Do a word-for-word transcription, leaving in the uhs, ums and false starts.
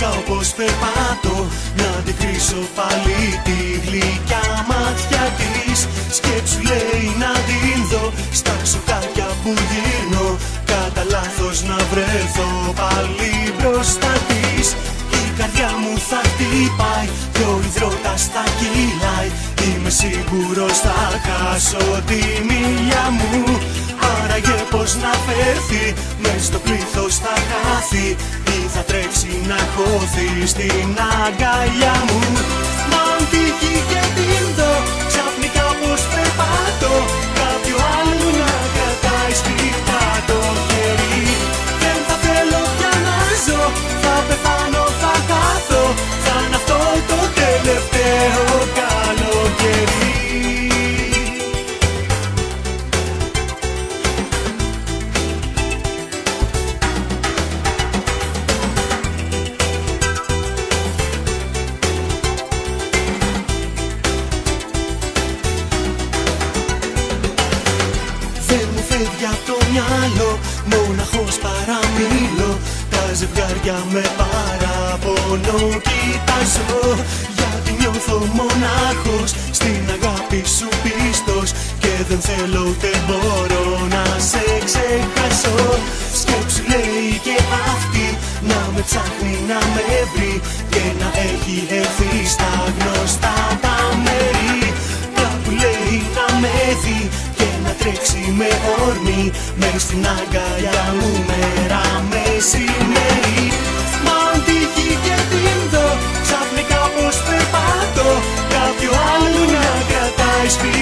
ξαφνικά όπως περπάτω να αντικρίσω πάλι τη γλυκιά μάτια της. Σκέψου λέει να την δω στα σοκάκια που γύρνω, κατά λάθος να βρεθώ πάλι μπροστά της. Η καρδιά μου θα χτυπάει κι ο υδρότας θα κυλάει. Είμαι σίγουρος θα χάσω τη μιλιά μου. Άραγε πως να φέρθει, μες στο πλήθος θα χάθει ή θα τρέξει να χώθει στην αγκαλιά μου. Μα αν τύχει και την δω ξαφνικά πως περπάτω, κάποιο άλλο να κρατάει σφιχτά το χέρι. Δεν θα θέλω πια να ζω, θα πεθάνω, θα χάθω, θα είναι αυτό το τελευταίο καλοκαίρι. Δεν μου φεύγει από το μυαλό, μόναχος παραμιλώ. Τα ζευγάρια με παραπονό κοιτάζω, γιατί νιώθω μονάχος, στην αγάπη σου πίστος. Και δεν θέλω ούτε μπορώ να σε ξεχάσω. Σκέψου λέει και αυτή να με ψάχνει να με βρει και να έχει έρθει στα γνωστά τα μέρη. Κάπου λέει να με δει και να τρέξει με όρμη μες στην αγκαλιά μου μέρα μεσημέρι. Μα αν τύχει και την δω ξαφνικά πως περπάτω, κάποιο άλλο να κρατάει σπίτι